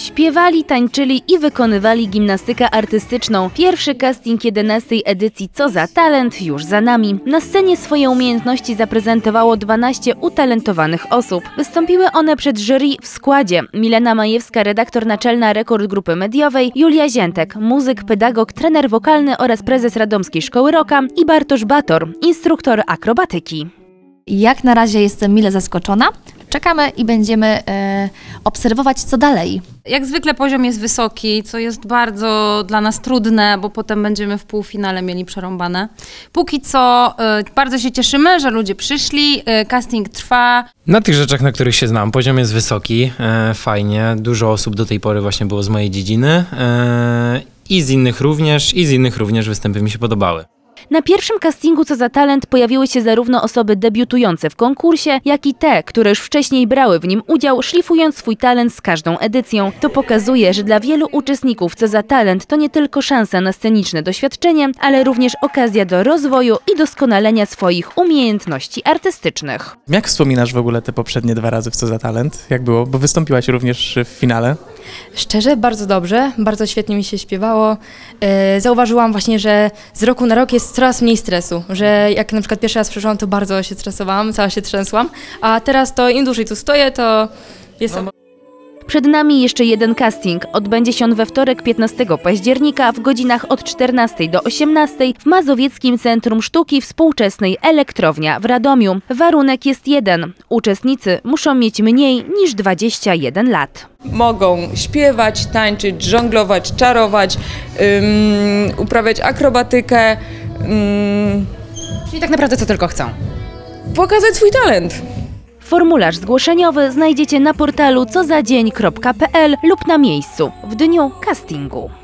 Śpiewali, tańczyli i wykonywali gimnastykę artystyczną. Pierwszy casting 11. edycji Co za talent już za nami. Na scenie swoje umiejętności zaprezentowało 12 utalentowanych osób. Wystąpiły one przed jury w składzie: Milena Majewska, redaktor naczelna Rekord Grupy Mediowej, Julia Ziętek, muzyk, pedagog, trener wokalny oraz prezes Radomskiej Szkoły Rocka i Bartosz Bator, instruktor akrobatyki. Jak na razie jestem mile zaskoczona. Czekamy i będziemy obserwować, co dalej. Jak zwykle poziom jest wysoki, co jest bardzo dla nas trudne, bo potem będziemy w półfinale mieli przerąbane. Póki co bardzo się cieszymy, że ludzie przyszli, casting trwa. Na tych rzeczach, na których się znam, poziom jest wysoki, fajnie. Dużo osób do tej pory właśnie było z mojej dziedziny i z innych również występy mi się podobały. Na pierwszym castingu Co za talent pojawiły się zarówno osoby debiutujące w konkursie, jak i te, które już wcześniej brały w nim udział, szlifując swój talent z każdą edycją. To pokazuje, że dla wielu uczestników Co za talent to nie tylko szansa na sceniczne doświadczenie, ale również okazja do rozwoju i doskonalenia swoich umiejętności artystycznych. Jak wspominasz w ogóle te poprzednie 2 razy w Co za talent? Jak było? Bo wystąpiłaś również w finale. Szczerze, bardzo dobrze, bardzo świetnie mi się śpiewało. Zauważyłam właśnie, że z roku na rok jest coraz mniej stresu, że jak na przykład pierwszy raz przyszłam, to bardzo się stresowałam, cała się trzęsłam, a teraz to im dłużej tu stoję, to jest... Przed nami jeszcze jeden casting. Odbędzie się on we wtorek 15 października w godzinach od 14 do 18 w Mazowieckim Centrum Sztuki Współczesnej Elektrownia w Radomiu. Warunek jest jeden. Uczestnicy muszą mieć mniej niż 21 lat. Mogą śpiewać, tańczyć, żonglować, czarować, uprawiać akrobatykę. Czyli tak naprawdę co tylko chcą. Pokazać swój talent. Formularz zgłoszeniowy znajdziecie na portalu cozadzień.pl lub na miejscu w dniu castingu.